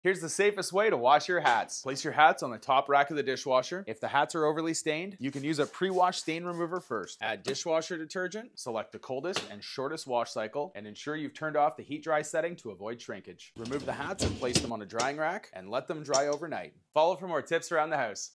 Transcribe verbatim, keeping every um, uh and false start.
Here's the safest way to wash your hats. Place your hats on the top rack of the dishwasher. If the hats are overly stained, you can use a pre-wash stain remover first. Add dishwasher detergent, select the coldest and shortest wash cycle, and ensure you've turned off the heat dry setting to avoid shrinkage. Remove the hats and place them on a drying rack and let them dry overnight. Follow for more tips around the house.